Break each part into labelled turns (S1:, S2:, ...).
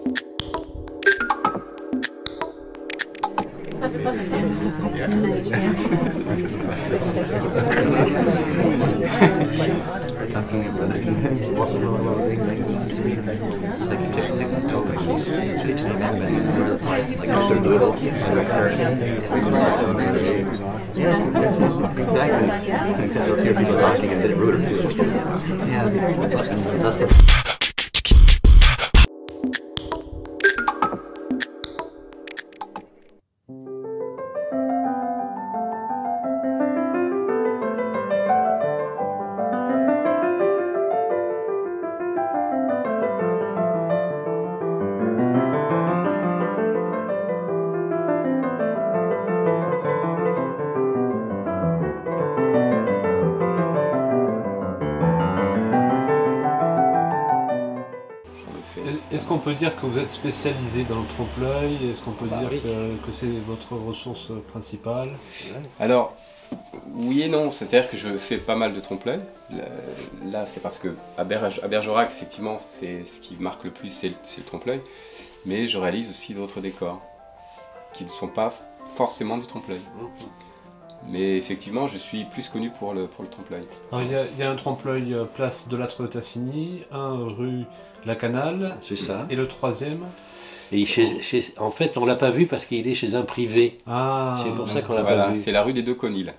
S1: Est-ce qu'on peut dire que vous êtes spécialisé dans le trompe-l'œil? Est-ce qu'on peut dire que c'est votre ressource principale?
S2: Alors, oui et non, c'est-à-dire que je fais pas mal de trompe-l'œil. Là, c'est parce que à Bergerac, effectivement, c'est ce qui marque le plus, c'est le trompe-l'œil. Mais je réalise aussi d'autres décors qui ne sont pas forcément du trompe-l'œil. Mais effectivement, je suis plus connu pour le trompe-l'œil.
S1: Il y a un trompe-l'œil place de Lattre de Tassigny, un rue La Canale.
S3: C'est ça.
S1: Et le troisième?
S3: Et en fait, on l'a pas vu parce qu'il est chez un privé.
S1: Ah,
S3: c'est pour ça qu'on l'a
S2: voilà,
S3: pas vu.
S2: c'est la rue des Deux Conils.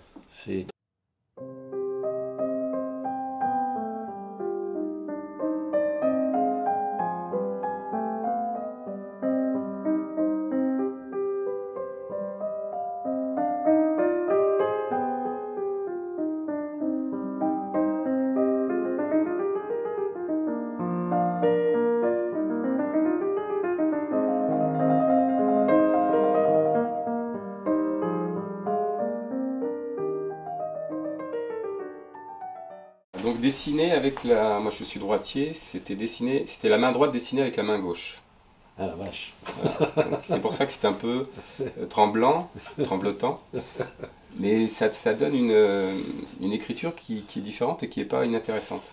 S2: Donc dessiner avec la... Moi je suis droitier, c'était la main droite dessinée avec la main gauche.
S3: Ah la vache.
S2: Voilà. C'est pour ça que c'est un peu tremblotant. Mais ça donne une écriture qui est différente et qui n'est pas inintéressante.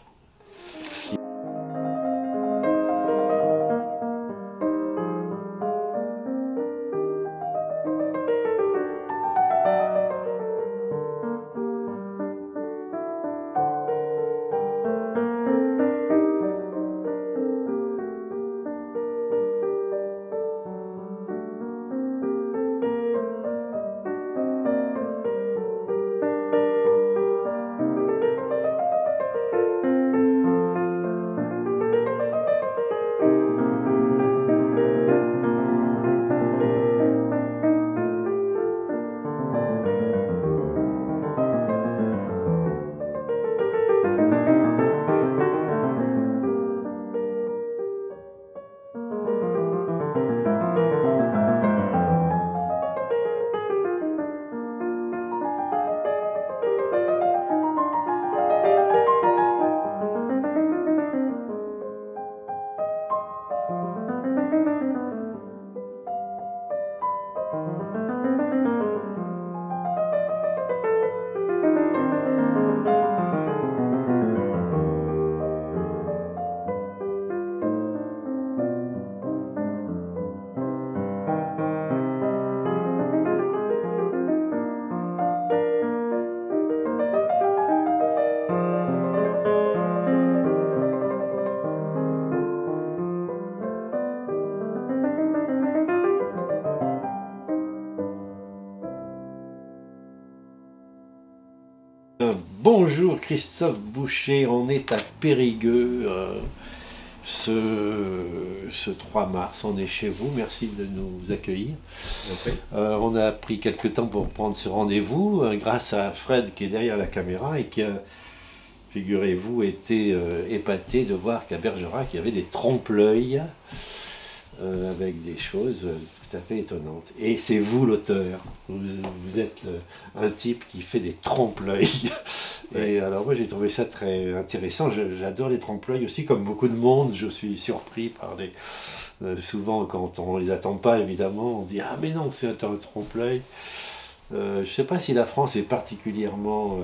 S3: Bonjour Christophe Boucher, on est à Périgueux ce 3 mars, on est chez vous, merci de nous accueillir. On a pris quelques temps pour prendre ce rendez-vous grâce à Fred qui est derrière la caméra et qui a, figurez-vous, été épaté de voir qu'à Bergerac il y avait des trompe-l'œil avec des choses tout à fait étonnantes. Et c'est vous l'auteur, vous êtes un type qui fait des trompe-l'œil. Et alors moi j'ai trouvé ça très intéressant, j'adore les trompe-l'œil aussi, comme beaucoup de monde, je suis surpris par les... souvent quand on les attend pas évidemment, on dit « Ah mais non, c'est un trompe-l'œil ». Je ne sais pas si la France est particulièrement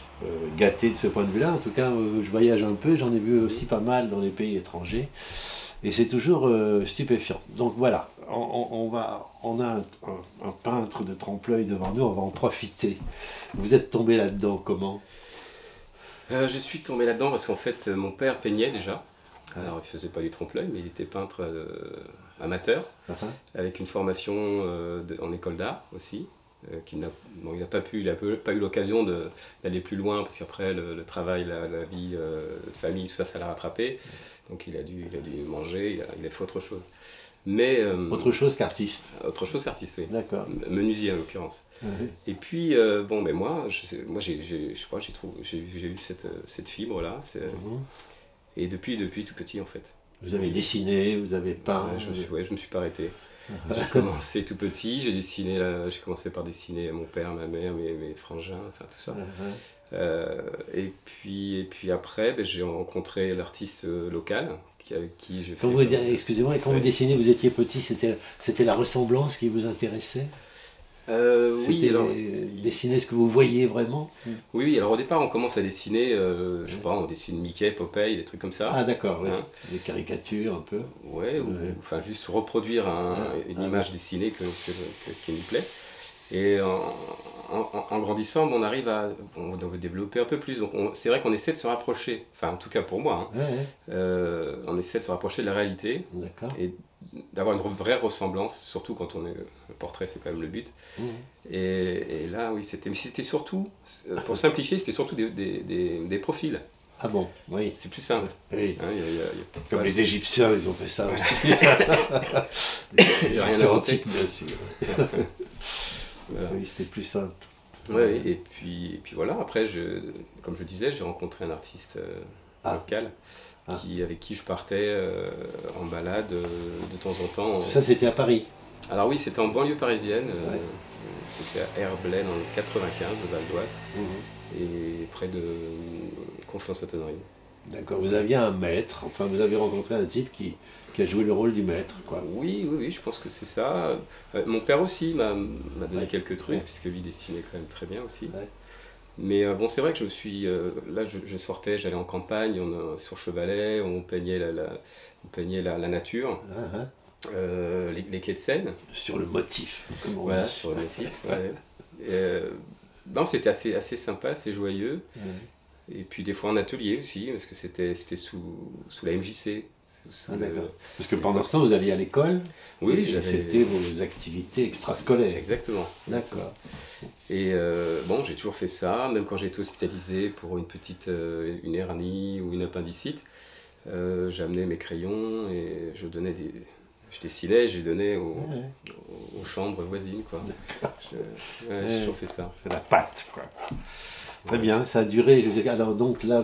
S3: gâtée de ce point de vue-là, en tout cas je voyage un peu, j'en ai vu aussi pas mal dans les pays étrangers. Et c'est toujours stupéfiant. Donc voilà, on a un peintre de trompe-l'œil devant nous, on va en profiter. Vous êtes tombé là-dedans comment?
S2: Je suis tombé là-dedans parce qu'en fait, mon père peignait déjà. Alors, il faisait pas du trompe-l'œil, mais il était peintre amateur, avec une formation en école d'art aussi. Il n'a pas eu l'occasion d'aller plus loin parce qu'après le travail, la vie de famille, tout ça, ça l'a rattrapé. Donc il a dû manger, il a fait autre chose. Mais,
S3: autre chose qu'artiste.
S2: Autre chose qu'artiste, oui.
S3: D'accord.
S2: Menuisier en l'occurrence. Et puis, bon, mais moi j'ai vu cette fibre-là. Et depuis tout petit, en fait.
S3: Vous avez dessiné, vous avez peint.
S2: Je me suis pas arrêté. J'ai commencé tout petit, j'ai commencé par dessiner mon père, ma mère, mes frangins, enfin tout ça. Et puis après, j'ai rencontré l'artiste local avec qui j'ai fait...
S3: Excusez-moi, et quand vous dessinez, vous étiez petit, c'était la ressemblance qui vous intéressait?
S2: Oui, alors...
S3: Dessiner ce que vous voyez vraiment?
S2: Oui, alors au départ on commence à dessiner, je sais pas, on dessine Mickey, Popeye, des trucs comme ça.
S3: Ah d'accord, oui. Des caricatures un peu.
S2: Ouais, ou enfin juste reproduire une image dessinée qui nous plaît. Et en grandissant, on veut développer un peu plus. Donc c'est vrai qu'on essaie de se rapprocher, enfin en tout cas pour moi, on essaie de se rapprocher de la réalité et d'avoir une vraie ressemblance, surtout quand on est le portrait, c'est quand même le but. Et là, oui, c'était surtout, pour simplifier, c'était surtout des profils.
S3: Ah bon, oui.
S2: C'est plus simple.
S3: Oui. Comme les Égyptiens, ils ont fait ça aussi.
S2: J'ai rien inventé.
S3: Bien sûr. Voilà. Oui, c'était plus simple.
S2: Ouais, et puis voilà, après, comme je disais, j'ai rencontré un artiste local avec qui je partais en balade de temps en temps.
S3: Ça, c'était à Paris?
S2: Alors oui, c'était en banlieue parisienne, c'était à Herblay dans le 95, au Val d'Oise, et près de Conflans-Sainte-Honorine. D'accord,
S3: vous aviez un maître, enfin vous avez rencontré un type qui a joué le rôle du maître, quoi.
S2: Oui, je pense que c'est ça. Mon père aussi m'a donné quelques trucs, puisque lui dessinait quand même très bien aussi. Mais bon, c'est vrai que je me suis... là, je sortais, j'allais en campagne, sur Chevalet, on peignait la nature, les quais de Seine.
S3: Sur le motif, comme on
S2: dit.
S3: Sur
S2: le motif, non, c'était assez sympa, assez joyeux. Et puis des fois en atelier aussi, parce que c'était sous la MJC.
S3: Parce que pendant ce temps, vous alliez à l'école?
S2: Oui,
S3: c'était vos activités extrascolaires.
S2: Exactement.
S3: D'accord.
S2: Et bon, j'ai toujours fait ça, même quand j'ai été hospitalisé pour une hernie ou une appendicite. J'amenais mes crayons et je dessinais, j'ai donné aux chambres voisines, quoi. J'ai toujours fait ça.
S3: C'est la patte, quoi. Très bien, ça a duré. Alors donc là,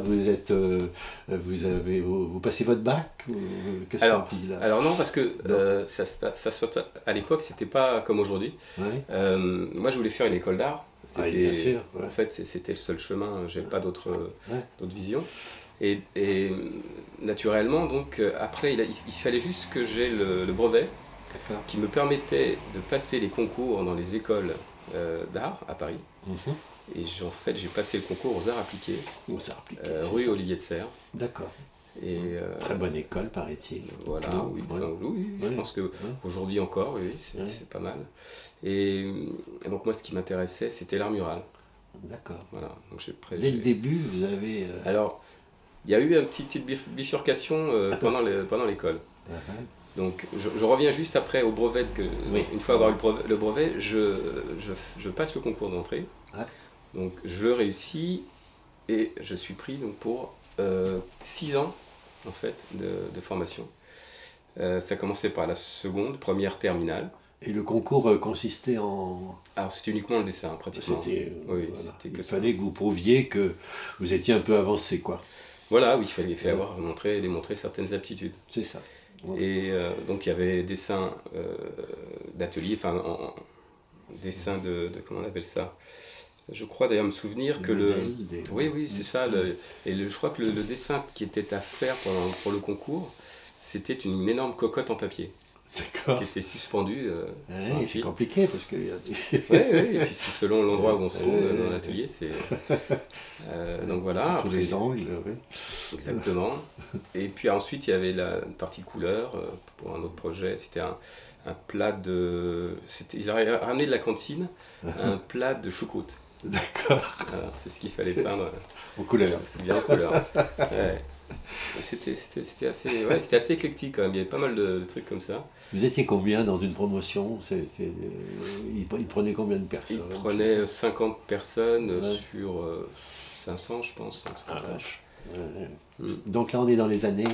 S3: vous passez votre bac?
S2: Alors non, parce que à l'époque, c'était pas comme aujourd'hui. Moi, je voulais faire une école d'art.
S3: Bien sûr.
S2: En fait, c'était le seul chemin. J'avais pas d'autre vision. Et naturellement, donc après, il fallait juste que j'ai le brevet qui me permettait de passer les concours dans les écoles d'art à Paris. Et en fait, j'ai passé le concours aux arts appliqués, rue Olivier de Serres.
S3: D'accord.
S2: Et
S3: très bonne école, paraît-il.
S2: Voilà, oui, je pense qu'aujourd'hui encore, oui, c'est pas mal. Et donc moi, ce qui m'intéressait, c'était l'art mural.
S3: D'accord.
S2: Voilà.
S3: Dès le début, vous avez...
S2: Alors, il y a eu une petite bifurcation pendant l'école. Donc je reviens juste après au brevet, une fois avoir eu le brevet, je passe le concours d'entrée. Donc je le réussis et je suis pris donc, pour 6 ans en fait, de formation. Ça commençait par la première terminale.
S3: Et le concours consistait en...
S2: Alors c'était uniquement le dessin, pratiquement.
S3: Il fallait que vous prouviez que vous étiez un peu avancé, quoi.
S2: Voilà, oui, il fallait démontrer certaines aptitudes.
S3: C'est ça.
S2: Et donc il y avait dessin d'atelier, enfin dessin de... Comment on appelle ça? Je crois d'ailleurs me souvenir que Oui, c'est ça. Je crois que le dessin qui était à faire pour le concours, c'était une énorme cocotte en papier.
S3: D'accord.
S2: qui était suspendu sur un
S3: C'est
S2: fil.
S3: compliqué parce que...
S2: Oui, et puis selon l'endroit où on se trouve dans l'atelier, c'est... donc voilà.
S3: Tous
S2: après,
S3: les angles, oui.
S2: exactement. Et puis ensuite, il y avait la partie couleur pour un autre projet. C'était un plat de... Ils avaient ramené de la cantine un plat de choucroute.
S3: D'accord.
S2: Voilà, c'est ce qu'il fallait peindre.
S3: En couleur.
S2: C'est bien en couleur. Ouais. C'était assez éclectique quand même. Il y avait pas mal de trucs comme ça.
S3: Vous étiez combien dans une promotion? Il prenait combien de personnes?
S2: Il prenait 50 personnes
S3: Ouais.
S2: sur 500, je pense. Un truc
S3: Ah,
S2: comme ça.
S3: vache. Ouais.
S2: Mm.
S3: Donc là, on est dans les années...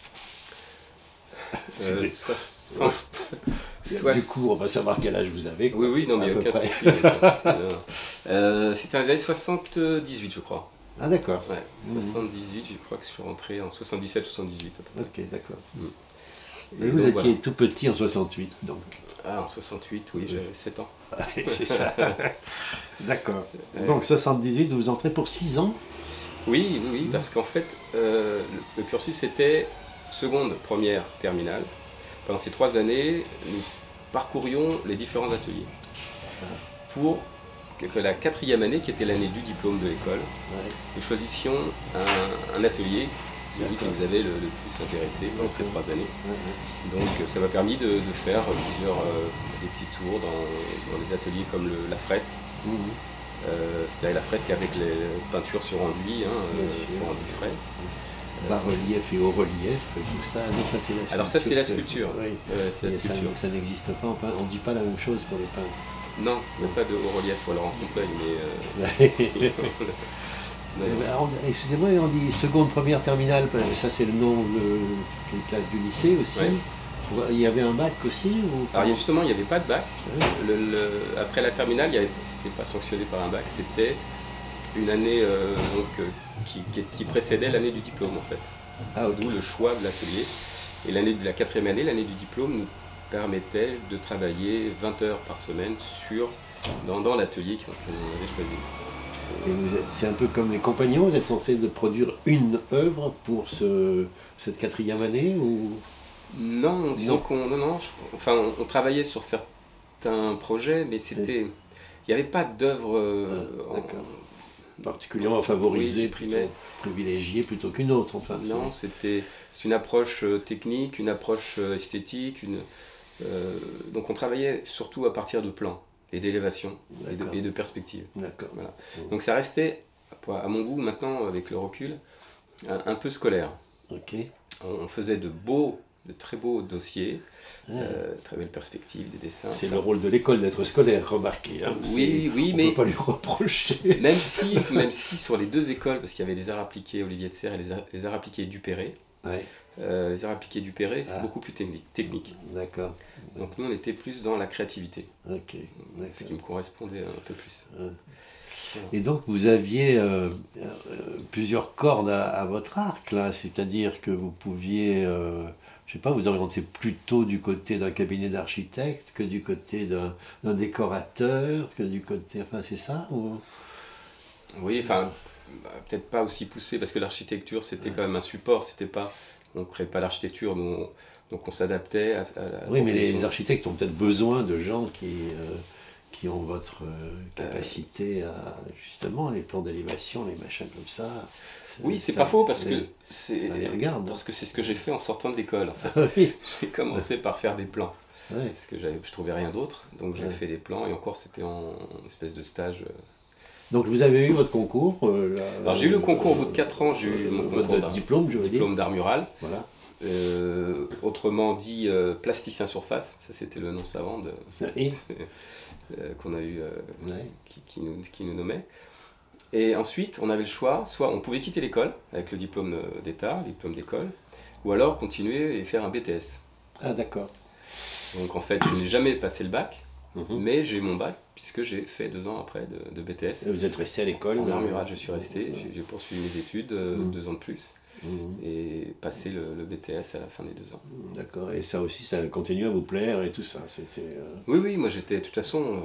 S2: 60.
S3: Du coup, on va savoir quel âge vous avez.
S2: Oui, oui, non, mais
S3: à
S2: il n'y
S3: peu
S2: a aucun
S3: près.
S2: souci, il y a aucun souci, non. C'était dans les années 78, je crois.
S3: Ah, d'accord.
S2: Ouais, 78, je crois que je suis rentré en 77, 78 à peu près.
S3: Ok, d'accord.
S2: Et
S3: Et vous
S2: donc,
S3: étiez
S2: voilà.
S3: tout petit en 68, donc.
S2: Ah, en 68, oui, j'avais 7 ans.
S3: C'est ça. D'accord.
S2: Ouais.
S3: Donc 78, vous entrez pour 6 ans?
S2: Oui, parce qu'en fait, le cursus était seconde, première, terminale. Pendant ces 3 années, nous parcourions les différents ateliers pour que la 4e année, qui était l'année du diplôme de l'école,
S3: Ouais.
S2: nous choisissions un atelier, celui qui
S3: D'accord.
S2: nous avait le plus intéressé pendant ces 3 années.
S3: Ouais,
S2: Donc ça m'a permis de faire des petits tours dans des ateliers comme la fresque.
S3: ouais.
S2: C'était la fresque avec les peintures sur enduit,
S3: Bien sûr.
S2: sur enduit frais.
S3: Bas-relief et haut-relief, tout ça. Donc ça, c'est la sculpture.
S2: Alors ça c'est la sculpture.
S3: Oui.
S2: C'est la
S3: Et
S2: sculpture.
S3: ça n'existe pas en peintre. On ne dit pas la même chose pour les peintres.
S2: Non, il n'y a pas de haut relief pour leur en trompe-l'œil, mais non, non.
S3: Excusez-moi, on dit seconde, première, terminale, ça c'est le nom de la classe du lycée aussi.
S2: Ouais.
S3: Il y avait un bac aussi ou...
S2: Alors justement, il n'y avait pas de bac.
S3: Ouais.
S2: Après la terminale, c'était pas sanctionné par un bac, c'était une année qui précédait l'année du diplôme en fait.
S3: Ah, ok.
S2: D'où le choix de l'atelier. Et l'année de la 4e année, l'année du diplôme, nous permettait de travailler 20 heures par semaine dans l'atelier qu'on avait choisi.
S3: Et c'est un peu comme les compagnons, vous êtes censé de produire une œuvre pour cette 4e année ou...
S2: Non, disons qu'on on travaillait sur certains projets, mais il n'y avait pas d'œuvre
S3: d'accord. Particulièrement favorisée,
S2: qui primait.
S3: privilégiée plutôt qu'une autre. Enfin,
S2: Non, c'est une approche technique, une approche esthétique. Donc on travaillait surtout à partir de plans et d'élévation et de perspectives.
S3: D'accord.
S2: Voilà. Donc ça restait, à mon goût maintenant, avec le recul, un peu scolaire.
S3: Ok.
S2: On faisait de très beaux dossiers, très belles perspectives, des dessins.
S3: C'est le rôle de l'école d'être scolaire, remarquez. Hein.
S2: Oui,
S3: on
S2: mais
S3: ne peut pas lui reprocher.
S2: même si sur les 2 écoles, parce qu'il y avait les arts appliqués Olivier de Serres et les arts appliqués Dupéré,
S3: Ouais.
S2: les arts appliqués Dupéré, c'était beaucoup plus technique.
S3: D'accord.
S2: Donc nous, on était plus dans la créativité,
S3: Ok.
S2: ce qui me correspondait un peu plus.
S3: Et donc vous aviez plusieurs cordes à votre arc, là, c'est-à-dire que vous pouviez, je sais pas, vous orienter plutôt du côté d'un cabinet d'architecte que du côté d'un décorateur, que du côté... Enfin, c'est ça ou...
S2: Oui, enfin, peut-être pas aussi poussé, parce que l'architecture, c'était quand même un support, on ne créait pas l'architecture, donc on s'adaptait à la
S3: Oui, mais les
S2: proposition.
S3: architectes ont peut-être besoin de gens qui ont votre capacité à, justement, les plans d'élévation, les machins comme ça.
S2: Oui, c'est pas faux, parce que
S3: ça les regarde.
S2: parce que c'est ce que j'ai fait en sortant de l'école, en fait.
S3: Oui.
S2: J'ai commencé par faire des plans,
S3: Ouais.
S2: parce que je trouvais rien d'autre, donc j'ai fait des plans, et encore c'était en espèce de stage.
S3: Donc vous avez eu votre concours
S2: Alors j'ai eu le concours au bout de 4 ans, j'ai eu mon
S3: votre diplôme, je veux dire.
S2: diplôme d'art mural,
S3: Voilà.
S2: autrement dit plasticien surface, ça c'était le nom savant
S3: Oui.
S2: qu'on a eu,
S3: Ouais.
S2: qui nous nommait. Et ensuite, on avait le choix, soit on pouvait quitter l'école avec le diplôme d'État, diplôme d'école, ou alors continuer et faire un BTS.
S3: Ah, d'accord.
S2: Donc en fait, je n'ai jamais passé le bac,
S3: Mhm.
S2: mais j'ai mon bac, puisque j'ai fait 2 ans après de BTS.
S3: Et vous êtes resté à l'école
S2: En art mural, je suis resté, j'ai poursuivi mes études, 2 ans de plus,
S3: Mhm.
S2: et passé le BTS à la fin des 2 ans.
S3: D'accord. Et ça aussi, ça continue à vous plaire et tout ça. C'était.
S2: Oui, moi j'étais, de toute façon,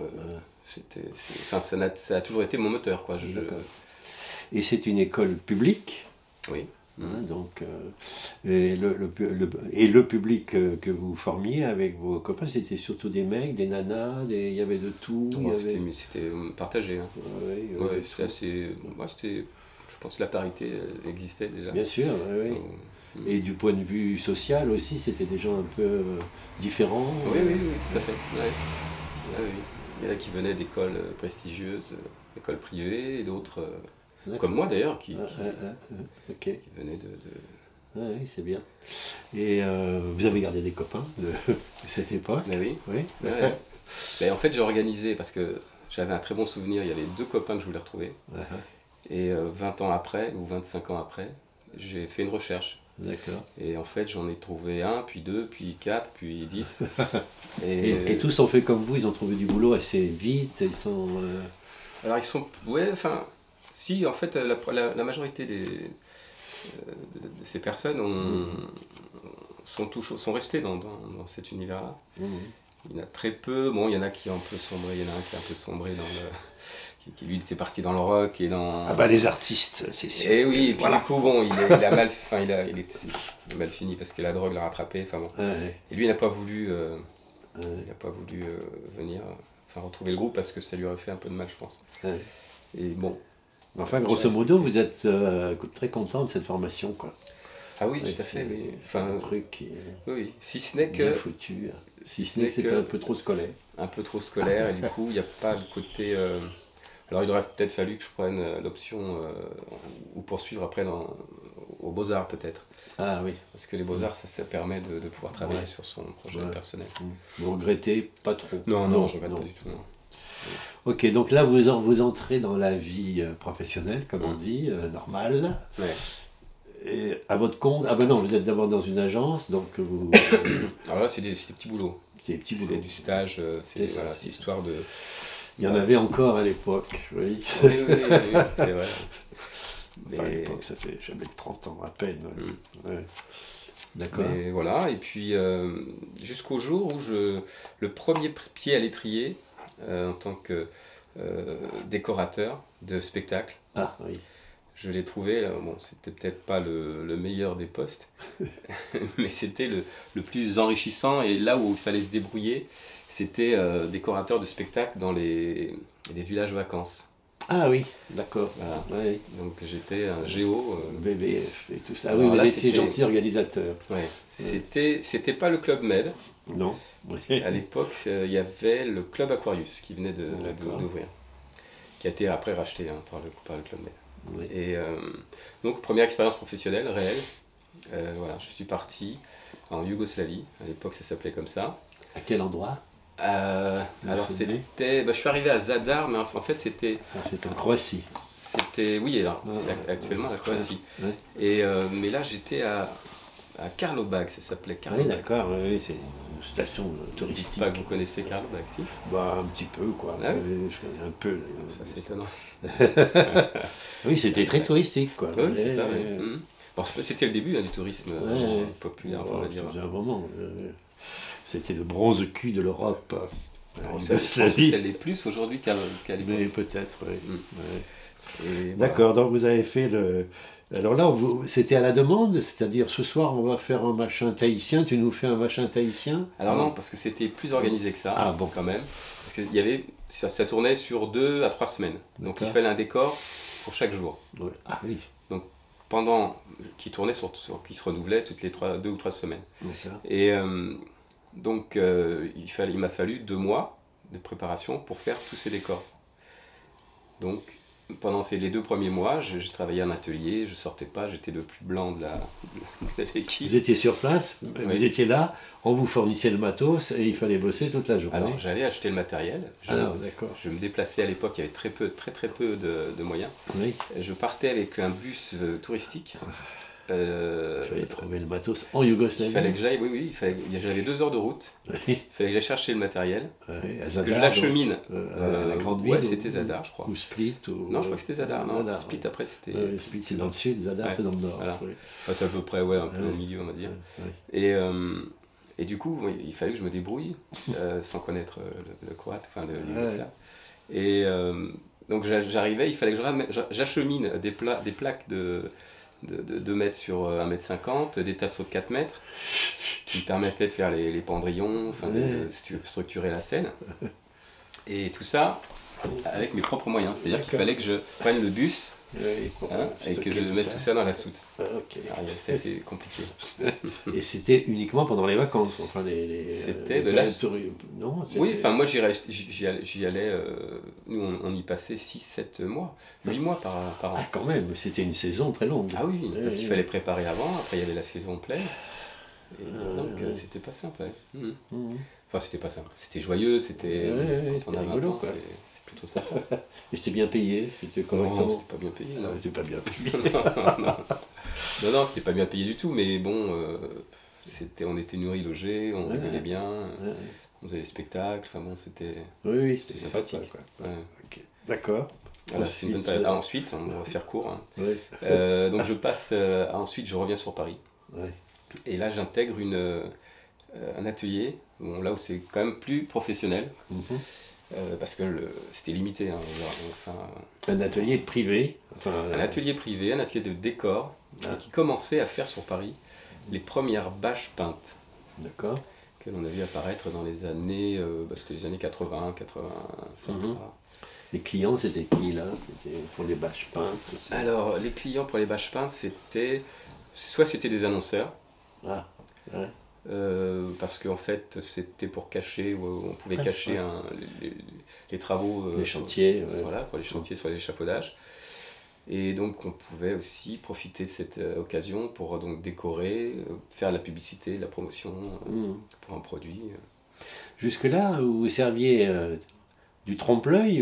S2: ça a toujours été mon moteur, quoi.
S3: D'accord. Et c'est une école publique.
S2: Oui.
S3: Hein, donc, et le public que vous formiez avec vos copains, c'était surtout des mecs, des nanas, il y avait de tout.
S2: Bon, c'était partagé. Hein. Ouais, c'était assez. Moi, je pense que la parité existait déjà.
S3: Bien sûr, oui. Et du point de vue social aussi, c'était des gens un peu différents.
S2: Oui, tout à fait. Ouais. Oui. Il y en a qui venaient d'écoles prestigieuses, d'écoles privées, et d'autres, comme moi d'ailleurs, qui venaient de...
S3: Oui, c'est bien. Et vous avez gardé des copains de cette époque?
S2: Mais oui.
S3: Oui.
S2: Ouais. Mais en fait, j'ai organisé, parce que j'avais un très bon souvenir, il y avait 2 copains que je voulais retrouver. Et 20 ans après, ou 25 ans après, j'ai fait une recherche.
S3: D'accord.
S2: Et en fait, j'en ai trouvé 1, puis 2, puis 4, puis 10.
S3: Et tous ont fait comme vous, ils ont trouvé du boulot assez vite, ils sont...
S2: Alors ils sont... Ouais, enfin... Si, en fait, la majorité de ces personnes sont restées dans cet univers-là. Il y en a très peu, bon, il y en a qui ont un peu sombré, il y en a un qui a un peu sombré dans le... Qui lui était parti dans le rock et dans...
S3: Ah bah les artistes, c'est sûr.
S2: Et oui, et puis du coup, bon, il a mal fini parce que la drogue l'a rattrapé, enfin bon. Et lui, il n'a pas voulu, venir, retrouver le groupe parce que ça lui aurait fait un peu de mal, je pense. Et bon.
S3: Enfin, grosso modo, vous êtes très content de cette formation, quoi.
S2: Ah oui, tout à fait, oui.
S3: C'est un truc qui
S2: oui, si ce n'est que...
S3: bien foutu. Si ce n'est que c'était un peu trop scolaire.
S2: Un peu trop scolaire, et du coup, il n'y a pas le côté... Alors, il aurait peut-être fallu que je prenne l'option ou poursuivre après aux Beaux-Arts, peut-être.
S3: Ah oui.
S2: Parce que les Beaux-Arts, ça permet de pouvoir travailler sur son projet personnel.
S3: Vous regrettez pas trop?
S2: Non, je regrette pas du tout, non.
S3: Ok, donc là, vous entrez dans la vie professionnelle, comme on dit, normale.
S2: Ouais.
S3: Et à votre compte, ah ben non, vous êtes d'abord dans une agence, donc vous...
S2: Alors là, c'est des petits boulots.
S3: C'est du
S2: stage, c'est histoire de...
S3: Il y en avait encore à l'époque, oui.
S2: Oui, c'est vrai.
S3: Enfin, à l'époque, ça fait jamais 30 ans, à peine. Ouais. D'accord.
S2: Mais voilà, et puis jusqu'au jour où le premier pied à l'étrier, en tant que décorateur de spectacle.
S3: Ah oui.
S2: Je l'ai trouvé, bon, c'était peut-être pas le meilleur des postes, mais c'était le plus enrichissant, et là où il fallait se débrouiller, c'était décorateur de spectacle dans les villages vacances.
S3: Ah oui, d'accord.
S2: Voilà.
S3: Ouais.
S2: Donc j'étais un géo.
S3: BVF et tout ça. Ah oui, vous étiez gentil organisateur.
S2: Ouais. C'était pas le Club Med.
S3: Non.
S2: À l'époque, il y avait le Club Aquarius qui venait d'ouvrir, qui a été après racheté par le Club Med.
S3: Oui.
S2: Et donc, première expérience professionnelle réelle. Voilà, je suis parti en Yougoslavie. À l'époque, ça s'appelait comme ça.
S3: À quel endroit?
S2: Alors, c'était... je suis arrivé à Zadar, mais en fait, c'était...
S3: C'était en Croatie.
S2: Oui, alors, c'est actuellement la Croatie.
S3: Ouais.
S2: Et, mais là, j'étais à Karlobag, ça s'appelait Karlobag.
S3: Oui, d'accord, oui, c'est une station touristique.
S2: Je ne sais pas que vous connaissez Karlobag, si?
S3: Bah, un petit peu, quoi.
S2: Ah,
S3: oui, je connais un peu.
S2: Ça, c'est étonnant.
S3: Oui, c'était très touristique, quoi.
S2: Oui, c'est ça, oui. Bon, c'était le début du tourisme populaire, on va dire.
S3: Ça faisait un moment. C'était le bronze cul de l'Europe.
S2: Je pense que ça l'est plus aujourd'hui qu'à l'époque.
S3: Mais peut-être, oui.
S2: Ouais.
S3: D'accord, donc vous avez fait le... Alors là, c'était à la demande, c'est-à-dire ce soir on va faire un machin tahitien, tu nous fais un machin tahitien?
S2: Alors non, parce que c'était plus organisé que ça, quand même. Parce que ça tournait sur 2 à 3 semaines. Donc il fallait un décor pour chaque jour.
S3: Ouais. Ah oui.
S2: Donc qui tournait qui se renouvelait toutes les 2 ou 3 semaines.
S3: D'accord.
S2: Et donc il m'a fallu 2 mois de préparation pour faire tous ces décors. Donc pendant les 2 premiers mois, je travaillais en atelier, je sortais pas, j'étais le plus blanc de l'équipe.
S3: Vous étiez sur place,
S2: oui.
S3: Vous étiez là, on vous fournissait le matos et il fallait bosser toute la journée.
S2: Alors j'allais acheter le matériel, je me déplaçais à l'époque, il y avait très peu de moyens.
S3: Oui.
S2: Je partais avec un bus touristique.
S3: Il fallait trouver le matos en Yougoslavie.
S2: Il fallait que j'aille, j'avais 2 heures de route. Il fallait que j'aille chercher le matériel,
S3: à Zadar,
S2: que je l'achemine.
S3: La grande ville.
S2: Ouais, c'était Zadar, je crois.
S3: Ou Split.
S2: Non, je crois que c'était Zadar. Non, Split après c'était.
S3: Split c'est dans le sud, Zadar c'est dans le nord.
S2: Voilà. Enfin, c'est à peu près, un peu au milieu, on va dire. Et du coup, il fallait que je me débrouille sans connaître le croate, enfin le yougoslave. Et donc j'arrivais, il fallait que j'achemine des plaques de 2 mètres sur 1,50 m, des tasseaux de 4 mètres, qui me permettaient de faire les pendrillons, enfin, de structurer la scène. Et tout ça avec mes propres moyens. C'est-à-dire qu'il fallait que je prenne le bus et que je mette tout ça dans la soute. Ça a été compliqué.
S3: Et c'était uniquement pendant les vacances, enfin
S2: c'était de la non. Oui, enfin moi j'y allais. Nous on y passait 6-7 mois, 8 mois par an.
S3: Ah quand même, c'était une saison très longue.
S2: Ah oui, parce qu'il fallait préparer avant. Après il y avait la saison pleine. Et donc c'était pas simple. Enfin c'était pas simple. C'était joyeux, c'était. Quand on a 20 ans, c'est plutôt sympa.
S3: Et c'était bien payé, c'était correctement.
S2: Non, c'était pas bien payé.
S3: Non, c'était pas bien payé.
S2: non, c'était pas bien payé du tout, mais bon, on était nourris, logés, on rigolait bien, on faisait des spectacles, enfin bon, c'était sympathique.
S3: Sympa, quoi. D'accord.
S2: Voilà, c'est une bonne période. Ensuite, on va faire court. Donc je passe, ensuite je reviens sur Paris. Et là j'intègre un atelier, là où c'est quand même plus professionnel. Parce que c'était limité.
S3: Un atelier privé.
S2: Un atelier privé, un atelier de décor, qui commençait à faire sur Paris les premières bâches peintes.
S3: D'accord.
S2: Que l'on a vu apparaître dans les années, c'était les années 80, 85.
S3: Les clients, c'était qui là? C'était pour les bâches peintes?
S2: Alors, les clients pour les bâches peintes, soit c'était des annonceurs. Parce qu'en fait c'était pour cacher, on pouvait cacher les travaux,
S3: les chantiers,
S2: pour les chantiers sur l'échafaudage. Et donc on pouvait aussi profiter de cette occasion pour donc décorer, faire de la publicité, de la promotion pour un produit.
S3: Jusque-là, vous serviez du trompe-l'œil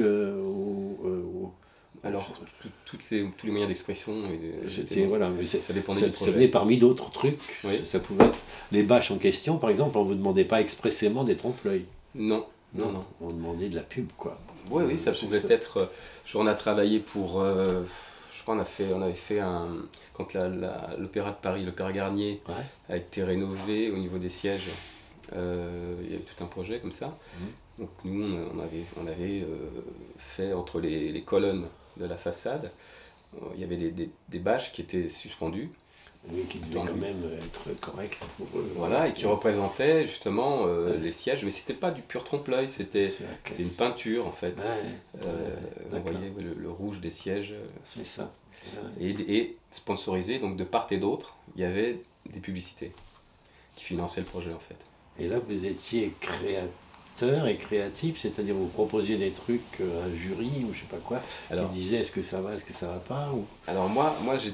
S2: Alors, tous les moyens d'expression, ça dépendait du projet.
S3: Ça venait parmi d'autres trucs. Ça pouvait être les bâches en question, par exemple, on ne vous demandait pas expressément des trompe-l'œil.
S2: Non.
S3: On demandait de la pub, quoi.
S2: Oui, ça pouvait être. On a travaillé pour. Je crois on avait fait quand l'Opéra de Paris, l'Opéra Garnier, a été rénové au niveau des sièges. Il y avait tout un projet comme ça. Donc nous, on avait fait entre les colonnes de la façade, il y avait des bâches qui étaient suspendues.
S3: Oui, qui devaient quand même être correctes pour eux.
S2: Voilà, et qui représentaient justement les sièges, mais c'était pas du pur trompe-l'œil, c'était une peinture en fait. Vous voyez le rouge des sièges.
S3: C'est ça.
S2: Et sponsorisé, donc de part et d'autre, il y avait des publicités qui finançaient le projet en fait.
S3: Et là, vous étiez créateur et créatif, c'est-à-dire vous proposiez des trucs à un jury ou je sais pas quoi, qui disait est-ce que ça va, est-ce que ça va pas ou...
S2: Alors moi je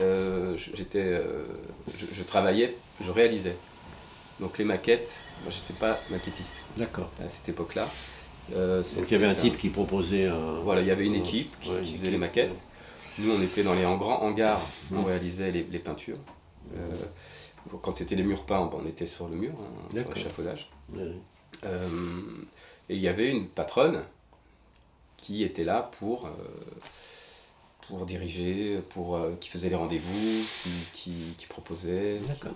S2: travaillais, je réalisais. Donc les maquettes, moi j'étais pas maquettiste.
S3: D'accord.
S2: À cette époque-là.
S3: Donc il y avait un type qui proposait
S2: Voilà, il y avait une équipe qui faisait les maquettes. Nous on était dans les grands hangars, on réalisait les peintures. Quand c'était les murs peints, on était sur le mur, sur l'échafaudage. Et il y avait une patronne qui était là pour diriger, qui faisait les rendez-vous, qui proposait.
S3: D'accord.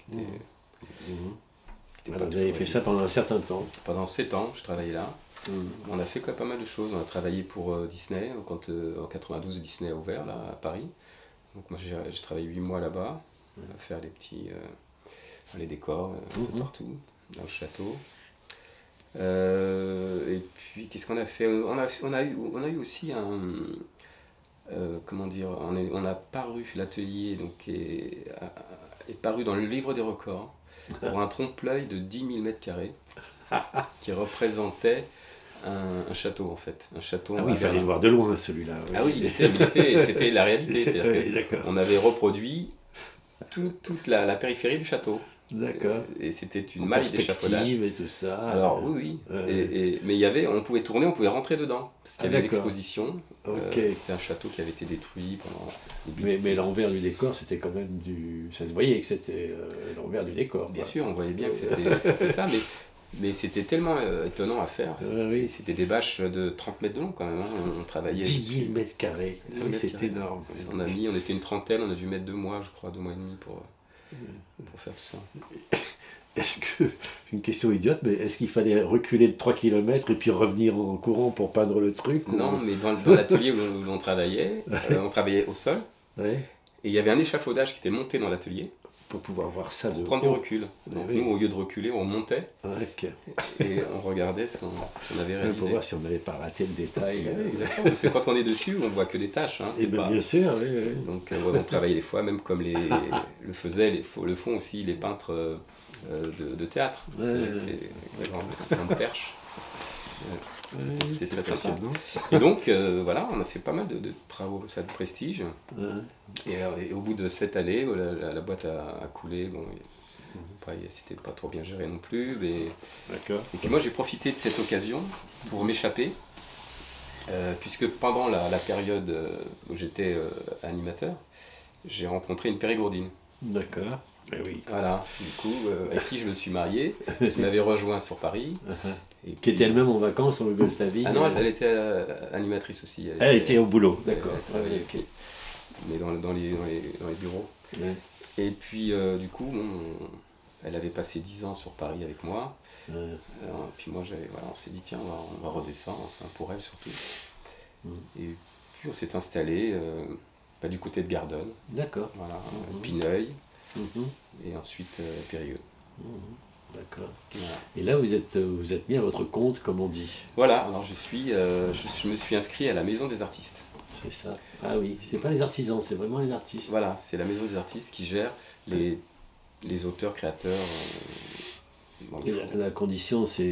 S3: Vous avez fait ça pendant un certain temps.
S2: Pendant 7 ans, je travaillais là. On a fait pas mal de choses. On a travaillé pour Disney, quand en 92 Disney a ouvert là, à Paris. Donc moi j'ai travaillé 8 mois là-bas, à faire les décors partout, dans le château. Et puis qu'est-ce qu'on a fait? On a eu aussi on a paru, l'atelier donc est paru dans le livre des records pour un trompe-l'œil de 10 000 m² qui représentait un château en fait, un château.
S3: Ah oui, il fallait le voir de loin celui-là.
S2: Oui. Ah oui, c'était la réalité, c'est-à-dire qu'on avait reproduit toute la périphérie du château.
S3: D'accord.
S2: Et c'était une maille d'échafaudage.
S3: Et tout ça.
S2: Alors oui. Mais on pouvait tourner, on pouvait rentrer dedans. Parce qu'il y avait l'exposition. C'était un château qui avait été détruit pendant
S3: mais l'envers du décor, c'était quand même ça se voyait que c'était l'envers du décor.
S2: Bien sûr, on voyait bien que c'était ça, mais c'était tellement étonnant à faire. C'était des bâches de 30 mètres de long quand même. On travaillait
S3: 10 000 m². C'est énorme.
S2: On était une trentaine, on a dû mettre 2 mois, je crois, 2 mois et demi pour faire tout ça.
S3: Est-ce que, une question idiote, mais est-ce qu'il fallait reculer de 3 km et puis revenir en courant pour peindre le truc?
S2: Non, mais dans l'atelier où on travaillait au sol. Et il y avait un échafaudage qui était monté dans l'atelier.
S3: Pour pouvoir voir ça.
S2: Pour prendre du recul. Donc nous, au lieu de reculer, on montait et on regardait ce qu'on avait réalisé.
S3: Pour voir si on n'avait pas raté le détail.
S2: Exactement, parce que quand on est dessus, on voit que des tâches. Hein,
S3: pas... Bien sûr, oui.
S2: Donc on travaillait des fois, même comme le faisaient, le font aussi les peintres de théâtre. C'est grande perche. C'était très sympa. Et donc, voilà, on a fait pas mal de travaux comme ça, de prestige. Et au bout de cette année, la boîte a coulé. Bon, c'était pas trop bien géré non plus. Mais... Et puis moi, j'ai profité de cette occasion pour m'échapper. Puisque pendant la période où j'étais animateur, j'ai rencontré une périgourdine.
S3: D'accord. Eh oui.
S2: Voilà, du coup, avec qui je me suis marié, qui m'avait rejoint sur Paris.
S3: Et puis... Qui était elle-même en vacances en Yougoslavie.
S2: Ah non, elle était animatrice aussi.
S3: Elle était au boulot, d'accord.
S2: Mais dans les bureaux. Ouais. Et puis, du coup, elle avait passé 10 ans sur Paris avec moi. Puis moi, voilà, on s'est dit, tiens, on va redescendre, enfin, pour elle surtout. Et puis, on s'est installé du côté de Gardone.
S3: D'accord.
S2: Voilà, Pineuil. Et ensuite Périgueux.
S3: D'accord. Voilà. Et là, vous êtes mis à votre compte, comme on dit.
S2: Voilà, alors je me suis inscrit à la Maison des Artistes.
S3: C'est ça. Ah oui, c'est pas les artisans, c'est vraiment les artistes.
S2: Voilà, c'est la Maison des Artistes qui gère les auteurs, créateurs.
S3: La condition, c'est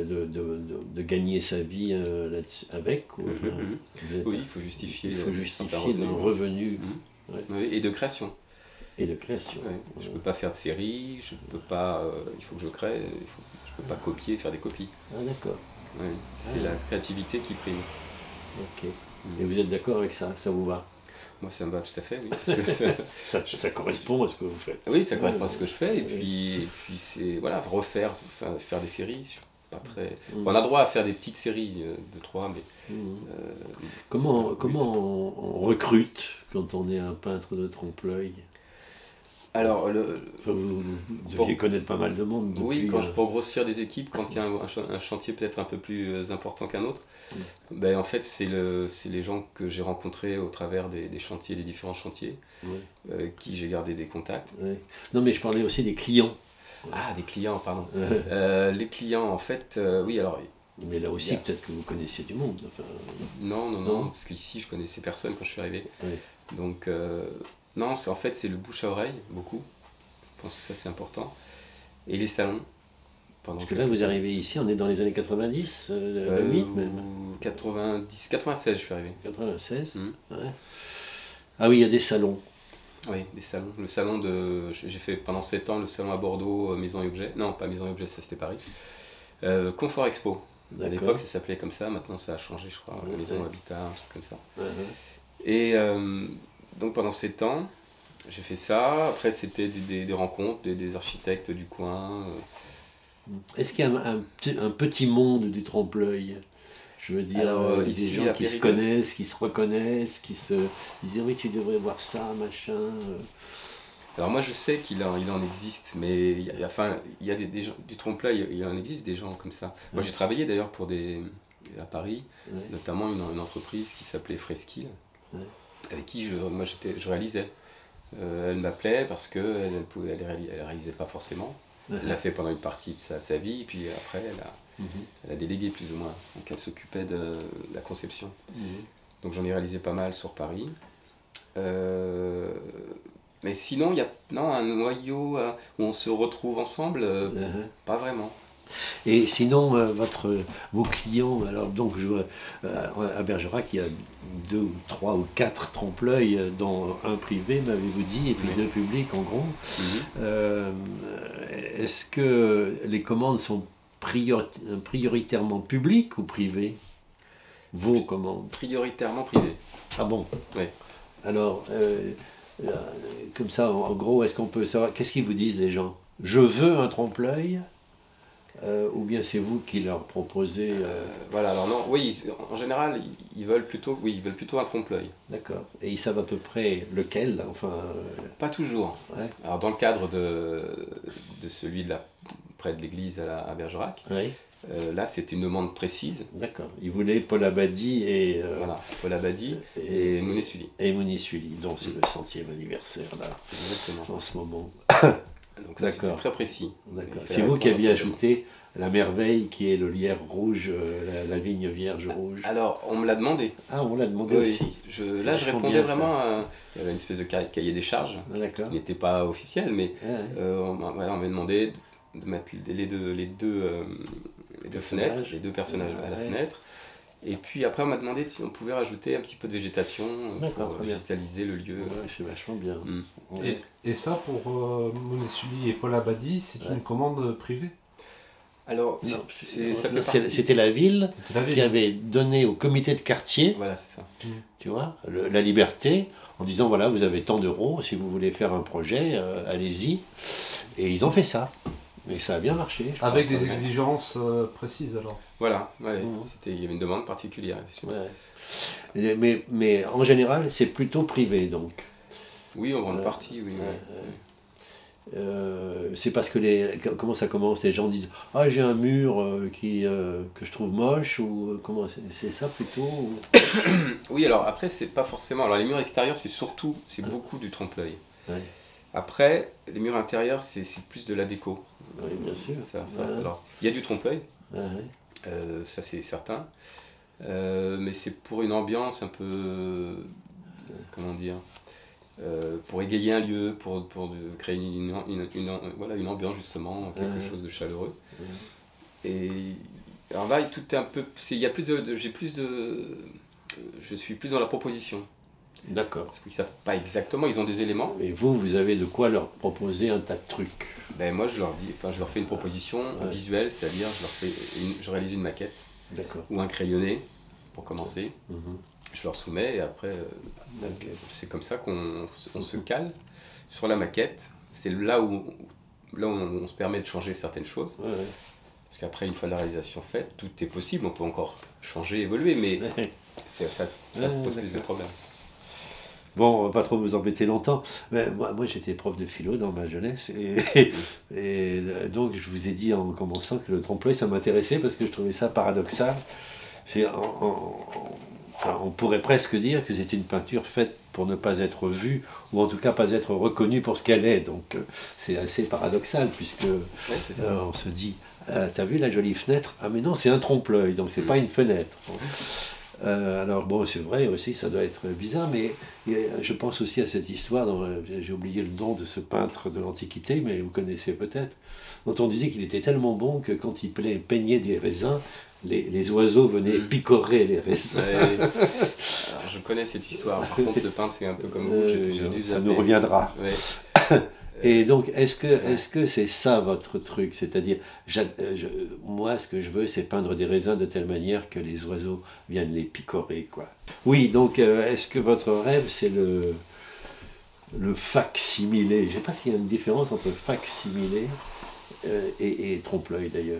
S3: de gagner sa vie avec.
S2: Oui, il faut justifier.
S3: d'un revenu.
S2: Et de création.
S3: Et de création.
S2: Ouais. Je ne peux pas faire de série, je peux pas, il faut que je crée, je ne peux pas copier, faire des copies.
S3: Ah d'accord.
S2: Ouais, c'est la créativité qui prime.
S3: Ok. Et vous êtes d'accord avec ça? Ça vous va?
S2: Moi ça me va tout à fait, oui.
S3: Parce que ça correspond à ce que vous faites.
S2: Oui, ça correspond à ce que je fais, et puis c'est, voilà, faire des séries, pas très... On a droit à faire des petites séries de 3, mais...
S3: Comment on recrute quand on est un peintre de trompe-l'œil?
S2: Alors,
S3: vous deviez connaître pas mal de monde depuis...
S2: Oui, pour grossir des équipes, quand il y a un chantier peut-être un peu plus important qu'un autre, en fait, c'est les gens que j'ai rencontrés au travers des chantiers, des différents chantiers, qui j'ai gardé des contacts.
S3: Non, mais je parlais aussi des clients.
S2: Ah, des clients, pardon. Les clients, en fait, oui, alors...
S3: Mais là aussi, peut-être que vous connaissiez du monde. Enfin...
S2: Non, parce qu'ici, je connaissais personne quand je suis arrivé. Donc... Non, en fait, c'est le bouche à oreille, beaucoup. Je pense que ça, c'est important. Et les salons.
S3: Parce que là, vous arrivez ici, on est dans les années 90, 2000 même.
S2: 96, je suis arrivé.
S3: 96 ouais. Ah oui, il y a des salons.
S2: Oui, des salons. Le salon j'ai fait pendant 7 ans le salon à Bordeaux, Maison et Objets. Non, pas Maison et Objets, ça c'était Paris. Confort Expo. À l'époque, ça s'appelait comme ça. Maintenant, ça a changé, je crois. Maison Habitat, un truc comme ça. Et... donc pendant 7 ans, j'ai fait ça. Après, c'était des rencontres, des architectes du coin.
S3: Est-ce qu'il y a un petit monde du trompe-l'œil? Je veux dire, alors, des gens qui se connaissent, qui se reconnaissent, qui se disent oui, tu devrais voir ça, machin.
S2: Alors moi, je sais qu'il en existe, mais il y a des gens du trompe-l'œil, il en existe des gens comme ça. Moi, j'ai travaillé d'ailleurs à Paris, notamment une entreprise qui s'appelait Fresqu'île. Avec qui je réalisais. Elle m'appelait parce qu'elle ne réalisait pas forcément. Elle l'a fait pendant une partie de sa vie, puis après elle a délégué plus ou moins. Donc elle s'occupait de la conception. Donc j'en ai réalisé pas mal sur Paris. Mais sinon, il y a un noyau où on se retrouve ensemble, pas vraiment.
S3: Et sinon, vos clients, alors donc je vois à Bergerac, il y a 2 ou 3 ou 4 trompe-l'œil, dont un privé, m'avez-vous dit, et puis 2 publics en gros. Est-ce que les commandes sont prioritairement publiques ou privées? Vos commandes?
S2: Prioritairement privées.
S3: Ah bon?
S2: Oui.
S3: Alors, comme ça, en gros, est-ce qu'on peut savoir, qu'est-ce qu'ils vous disent les gens? Je veux un trompe-l'œil? Ou bien c'est vous qui leur proposez
S2: Voilà, alors non, oui, en général, ils veulent plutôt un trompe-l'œil.
S3: D'accord. Et ils savent à peu près lequel, enfin...
S2: Pas toujours.
S3: Ouais.
S2: Alors dans le cadre de celui de la près de l'église à Bergerac.
S3: Oui.
S2: Là, c'était une demande précise.
S3: D'accord. Ils voulaient Paul Abadie et...
S2: voilà, Paul Abadie et Mounet-Sully.
S3: Et Mounet-Sully, donc c'est le 100e anniversaire, là,
S2: exactement.
S3: en ce moment.
S2: Donc ça, c'était très précis.
S3: C'est vous qui aviez ajouté la merveille qui est le lierre rouge, la vigne vierge rouge.
S2: Alors, on me l'a demandé.
S3: Ah, on l'a demandé aussi.
S2: Là, je répondais vraiment à... Il y avait une espèce de cahier des charges, qui n'était pas officiel, mais on m'a demandé de mettre les deux fenêtres, les deux personnages à la fenêtre. Et puis après, on m'a demandé si on pouvait rajouter un petit peu de végétation pour végétaliser le lieu.
S3: Ouais, c'est vachement bien.
S1: Et ça, pour Mounet-Sully et Paul Abadie, c'est une commande privée?
S2: Alors,
S3: c'était la ville qui avait donné au comité de quartier,
S2: voilà, c'est ça.
S3: Tu vois, la liberté, en disant voilà, vous avez tant d'euros, si vous voulez faire un projet, allez-y. Et ils ont fait ça. Et ça a bien marché.
S1: Avec des exigences précises alors.
S2: Voilà, il y avait une demande particulière.
S3: Mais en général, c'est plutôt privé donc.
S2: Oui, en grande partie, oui.
S3: C'est parce que comment ça commence? Les gens disent ah, j'ai un mur que je trouve moche, ou comment c'est ça plutôt
S2: Oui, alors après, c'est pas forcément. Alors les murs extérieurs, c'est beaucoup du trompe-l'œil.
S3: Ouais.
S2: Après, les murs intérieurs, c'est plus de la déco.
S3: Oui, bien sûr.
S2: Alors, il y a du trompe-l'œil, ça c'est certain, mais c'est pour une ambiance un peu, comment dire, pour égayer un lieu, pour créer une ambiance justement, quelque chose de chaleureux. Et alors là, tout est un peu, il y a je suis plus dans la proposition.
S3: D'accord.
S2: Parce qu'ils ne savent pas exactement, ils ont des éléments.
S3: Et vous avez de quoi leur proposer un tas de trucs.
S2: Ben moi, je leur fais une proposition visuelle, c'est-à-dire je réalise une maquette ou un crayonné pour commencer. Je leur soumets et après, c'est comme ça qu'on se cale sur la maquette. C'est là où on se permet de changer certaines choses. Parce qu'après, une fois la réalisation faite, tout est possible, on peut encore changer, évoluer, mais ça pose plus de problèmes.
S3: Bon, on va pas trop vous embêter longtemps. Mais moi j'étais prof de philo dans ma jeunesse et donc je vous ai dit en commençant que le trompe-l'œil ça m'intéressait parce que je trouvais ça paradoxal. On pourrait presque dire que c'est une peinture faite pour ne pas être vue ou en tout cas pas être reconnue pour ce qu'elle est. Donc c'est assez paradoxal puisque on se dit t'as vu la jolie fenêtre? Ah mais non, c'est un trompe-l'œil, donc c'est pas une fenêtre. Alors bon, c'est vrai aussi, ça doit être bizarre, mais je pense aussi à cette histoire, j'ai oublié le nom de ce peintre de l'Antiquité, mais vous connaissez peut-être, dont on disait qu'il était tellement bon que quand il peignait des raisins, les oiseaux venaient picorer les raisins.
S2: Alors, je connais cette histoire, par contre le peintre c'est un peu comme vous,
S3: ça nous reviendra. Et donc, est-ce que c'est ça votre truc? C'est-à-dire, moi, ce que je veux, c'est peindre des raisins de telle manière que les oiseaux viennent les picorer, quoi. Oui, donc, est-ce que votre rêve, c'est le facsimilé? Je ne sais pas s'il y a une différence entre facsimilé et trompe-l'œil, d'ailleurs.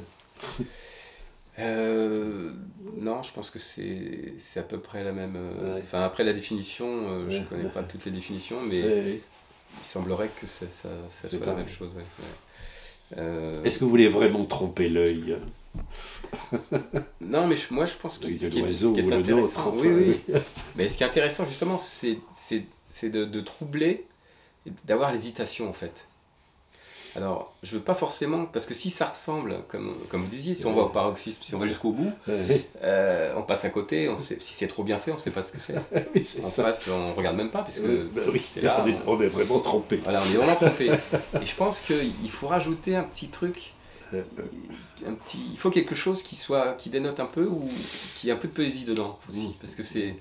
S2: Non, je pense que c'est à peu près la même... Enfin, après la définition, je ne connais pas toutes les définitions, mais... Il semblerait que ça soit la même chose.
S3: Est-ce que vous voulez vraiment tromper l'œil?
S2: Non, mais moi je pense que ce qui est intéressant, mais ce qui est intéressant justement, c'est de troubler, d'avoir l'hésitation en fait. Alors, je veux pas forcément, parce que si ça ressemble, comme vous disiez, si on va au paroxysme, si on va jusqu'au bout, on passe à côté, si c'est trop bien fait, on ne sait pas ce que c'est. On regarde même pas, parce que c'est là.
S3: On est vraiment trompé.
S2: Voilà, on est vraiment trompé. Et je pense qu'il faut rajouter un petit truc, il faut quelque chose qui dénote un peu, ou qui ait un peu de poésie dedans aussi, parce que c'est...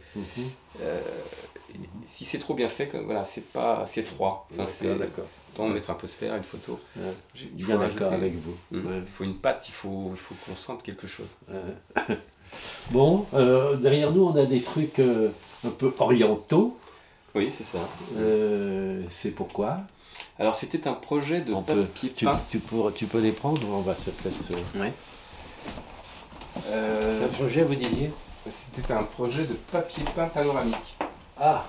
S2: si c'est trop bien fait, voilà, c'est froid. Enfin,
S3: d'accord.
S2: Autant mettre un poster, une photo.
S3: Bien d'accord avec vous.
S2: Il faut une patte, il faut qu'on sente quelque chose.
S3: Bon, derrière nous, on a des trucs un peu orientaux.
S2: Oui, c'est ça.
S3: C'est pourquoi?
S2: Alors, c'était un projet de papier peint.
S3: Tu peux les prendre, on va peut-être se...
S2: Oui.
S3: C'est un projet, vous disiez?
S2: C'était un projet de papier peint panoramique.
S3: Ah!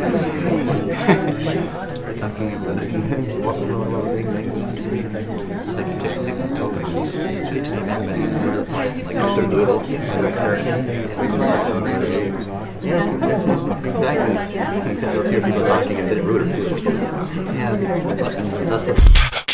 S4: Talking about it. It's like technical topics. Like Mr. Doodle and Yes, exactly. If you're people talking a bit ruder. Yeah, that's